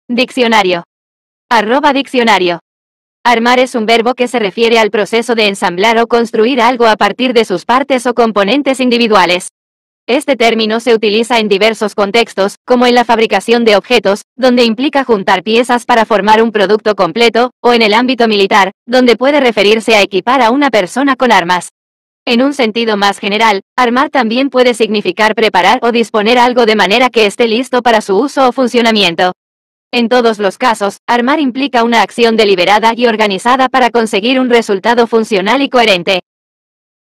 Diccionario. @diccionario. Armar es un verbo que se refiere al proceso de ensamblar o construir algo a partir de sus partes o componentes individuales. Este término se utiliza en diversos contextos, como en la fabricación de objetos, donde implica juntar piezas para formar un producto completo, o en el ámbito militar, donde puede referirse a equipar a una persona con armas. En un sentido más general, armar también puede significar preparar o disponer algo de manera que esté listo para su uso o funcionamiento. En todos los casos, armar implica una acción deliberada y organizada para conseguir un resultado funcional y coherente.